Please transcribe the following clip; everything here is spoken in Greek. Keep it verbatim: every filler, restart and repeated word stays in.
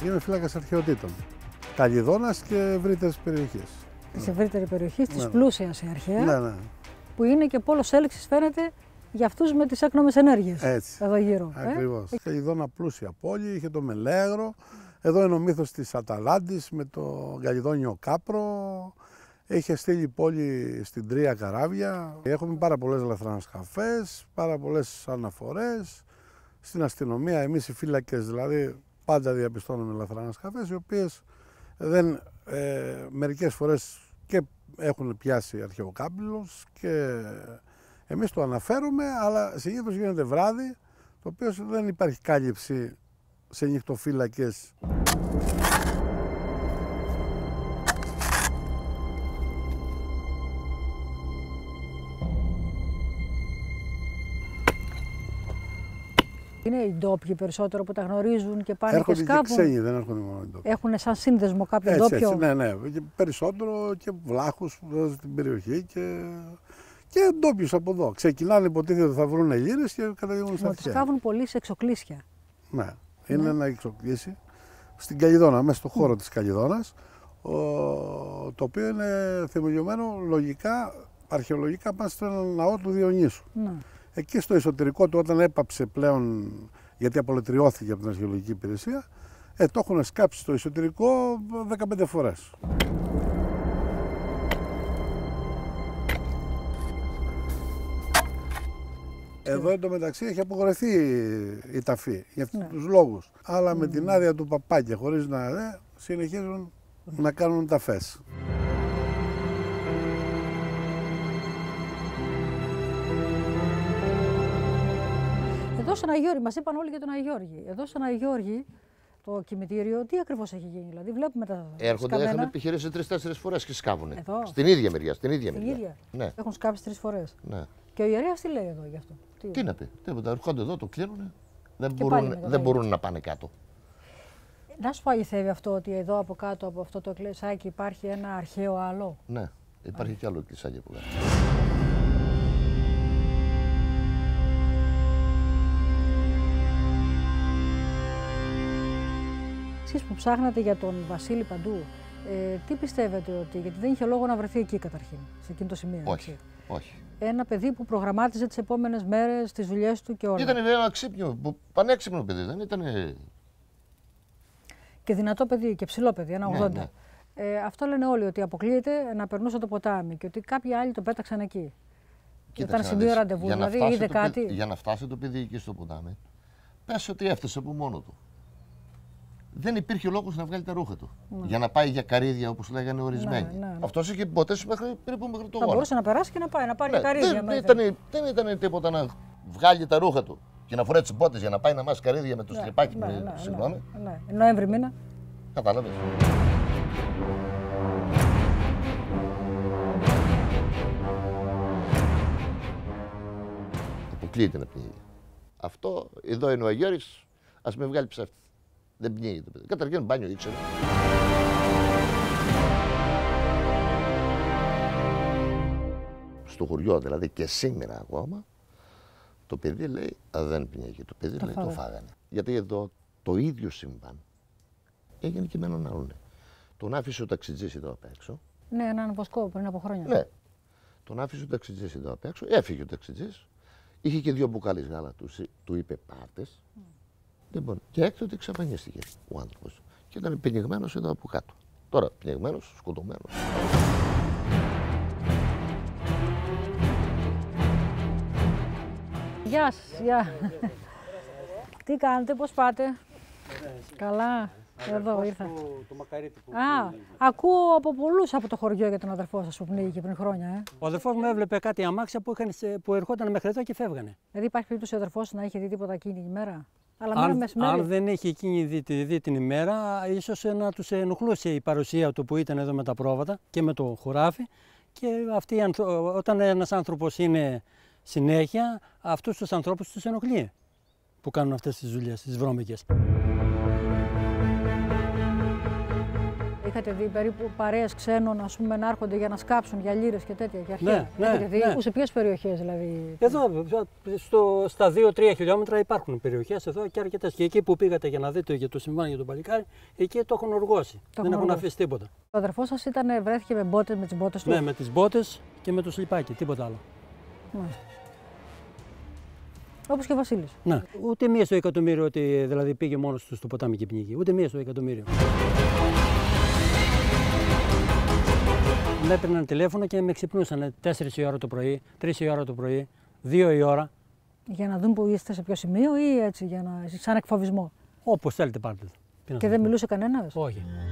είμαι φύλακας αρχαιοτήτων. Καλλιδώνας και ευρύτερης περιοχής. Της ευρύτερη περιοχής, της Ναι. πλούσιας η αρχαία, Ναι, ναι. που είναι και πόλος έλξης φαίνεται για αυτούς με τις έκνομες ενέργειες. Έτσι. Εδώ γύρω. Ακριβώς. Ε? Καλλιδώνα πλούσια πόλη, είχε το Μελέγρο. Εδώ είναι ο μύθος της Αταλάντης με το Καλλιδόνιο Κάπρο. Είχε στείλει πόλη στην Τρία καράβια. Έχουμε πάρα πολλές λαθρανασκαφές, πάρα πολλές αναφορές. Στην αστυνομία, εμείς οι φύλακες δηλαδή, πάντα διαπιστώνουμε λαθρανασκαφές, οι οποίες δεν, ε, μερικές φορές και έχουν πιάσει αρχαιοκάμπυλος και εμείς το αναφέρουμε, αλλά συνήθως γίνεται βράδυ, το οποίο δεν υπάρχει κάλυψη σε νυχτοφύλακες. Είναι οι ντόπιοι περισσότερο που τα γνωρίζουν και πάνε Έρχονται και και, σκάβουν. ξένοι, δεν έρχονται μόνο οι ντόπιοι. Έχουν σαν σύνδεσμο κάποιο Έτσι, ντόπιο. έτσι, ναι, ναι. Και περισσότερο και βλάχους που βάζουν στην περιοχή και, και ντόπιους από εδώ. Ξεκινάνε, υποτίθεται ότι θα βρουν λίρες και καταγγέλνουν στα Ότι αυτιά. σκάβουν πολύ σε εξοκλήσια. Ναι, είναι ένα εξοκλήσι στην Καλλιδώνα, μέσα στο χώρο mm. της Καλλιδώνας, ο, το οποίο είναι θεμελιωμένο λογικά, αρχαιολογικά πάνω στον ναό του Διονύσου. Ναι. Εκεί στο εσωτερικό του, όταν έπαψε πλέον, γιατί απολετριώθηκε από την αρχαιολογική υπηρεσία, ε, το έχουν σκάψει στο εσωτερικό δεκαπέντε φορές. Εδώ εντωμεταξύ έχει απογορευτεί η ταφή για αυτούς ναι. τους λόγους. Αλλά mm. με την άδεια του παπά και χωρίς να δε, συνεχίζουν mm. να κάνουν ταφές. Εδώ στον Αγιώργη, μας είπαν όλοι για τον Αγιώργη. Εδώ στον Αγιώργη το κημητήριο, τι ακριβώς έχει γίνει, δηλαδή βλέπουμε τα Έρχονται, σκαμμένα. έχουν επιχειρήσει τρεις-τέσσερις φορές και σκάβουν. Εδώ. Στην ίδια μεριά, στην ίδια Στην μεριά. ίδια. Ναι. Έχουν σκάψει τρεις φορές. Ναι. Και ο ιερέας τι λέει εδώ γι' αυτό. Τι, τι να πει, τίποτα. Έρχονται εδώ, το κλείνουν. Δεν, και μπορούν, δεν μπορούν να πάνε κάτω. Να σου αληθεύει αυτό ότι εδώ από κάτω από αυτό το εκκλησάκι υπάρχει ένα αρχαίο άλλο. Ναι, υπάρχει κι άλλο εκκλησάκι από κάτω. Εσείς που ψάχνατε για τον Βασίλη παντού, ε, τι πιστεύετε ότι, γιατί δεν είχε λόγο να βρεθεί εκεί καταρχήν, σε εκείνο το σημείο. Όχι, έτσι. όχι. Ένα παιδί που προγραμμάτιζε τις επόμενες μέρες, τις δουλειές του και όλα. Ήταν ένα ξύπνιο, πανέξυπνο παιδί, δεν ήταν. Και δυνατό παιδί και ψηλό παιδί, ένα ογδόντα. Ναι, ναι. Ε, αυτό λένε όλοι, ότι αποκλείεται να περνούσε το ποτάμι και ότι κάποιοι άλλοι το πέταξαν εκεί. Κοίταξε, ήταν σημείο ραντεβού, δηλαδή είδε κάτι. Για να φτάσει το παιδί εκεί στο ποτάμι, πες ότι έφτασε από μόνο του. Δεν υπήρχε λόγος να βγάλει τα ρούχα του. Ναι. Για να πάει για καρύδια, όπως λέγανε ορισμένοι. Ναι, ναι, ναι. Αυτός είχε ποτέσει μέχρι, περίπου μέχρι το γόνατο. Θα μπορούσε να περάσει και να πάει, να πάρει ναι, καρύδια. Δεν, ήταν, δεν ήταν τίποτα να βγάλει τα ρούχα του και να φορέσει τις μπότες για να πάει να μάσει καρύδια με το ναι, στριπάκι. Ναι, με, ναι, συγγνώμη. Ναι, ναι. Νοέμβρη μήνα. Κατάλαβες. Αποκλείεται να πνίγει. Αυτό εδώ είναι ο Αγιώρης, ας με βγάλει ψεύτη. Δεν πνίγει το παιδί. Καταρχήν μπάνιο ήξερε. Στο χωριό δηλαδή και σήμερα ακόμα, το παιδί λέει α, δεν πνίγει. Το παιδί το λέει φάγανε. το φάγανε. Γιατί εδώ το ίδιο συμβάν έγινε και με έναν άλλον. Τον άφησε ο ταξιτζής εδώ απ' έξω. Ναι, έναν βοσκό πριν από χρόνια. Ναι. Τον άφησε ο ταξιτζής εδώ απ' έξω. Έφυγε ο ταξιτζής. Είχε και δύο μπουκάλες γάλα, του, του είπε πάρτες. Mm. Δεν μπορεί. Και έκτοτε εξαφανίστηκε ο άνθρωπος. Και ήταν πνιγμένος εδώ από κάτω. Τώρα πνιγμένος, σκοτωμένος. Γεια σας, γεια. Τι κάνετε, πώς πάτε. Καλά. Εδώ ήρθα. Το μακαρίτι που Α, ακούω από πολλούς από το χωριό για τον αδερφό σας που πνίγηκε πριν χρόνια. Ε. Ο αδερφός μου έβλεπε κάτι αμάξια που, είχαν, που ερχόταν μέχρι εδώ και φεύγανε. Δηλαδή υπάρχει περίπτωση ο αδερφός να είχε δει τίποτα εκείνη την ημέρα. Αλλά αν, μεσημέρι. αν δεν είχε εκείνη δει, δει την ημέρα, ίσως να τους ενοχλούσε η παρουσία του που ήταν εδώ με τα πρόβατα και με το χωράφι. Και αυτοί, όταν ένας άνθρωπος είναι συνέχεια, αυτούς τους ανθρώπους τους ενοχλεί που κάνουν αυτές τις δουλειές, τις βρώμικες. Είχατε έχετε δει περίπου παρέες ξένων, ας πούμε, να έρχονται για να σκάψουν για λίρες και τέτοια? Για αρχαία. Ναι, ναι, έχετε δει? ναι. Που σε ποιες περιοχές δηλαδή? Εδώ, στο, στα δύο τρία χιλιόμετρα υπάρχουν περιοχές εδώ και αρκετές. Και εκεί που πήγατε για να δείτε για το συμβάν για τον παλικάρι, εκεί το έχουν οργώσει. Το Δεν έχουν οργώσει. αφήσει τίποτα. Ο αδερφός σας ήταν, βρέθηκε με μπότες, με τις μπότες του? Ναι, με τις μπότες και με το σλιπάκι, τίποτα άλλο. Μάλιστα. Όπως και ο Βασίλης. Ναι. Ούτε μία στο εκατομμύριο ότι δηλαδή πήγε μόνος του στο ποτάμι και πνίγηκε. Ούτε μία στο εκατομμύριο. Με έπαιρναν τηλέφωνο και με ξυπνούσαν τέσσερις η ώρα το πρωί, τρεις η ώρα το πρωί, δύο η ώρα. Για να δουν που είστε, σε ποιο σημείο, ή έτσι για να, σαν εκφοβισμό? Όπως θέλετε πάρτε το. Και δεν μιλούσε κανένας? Όχι.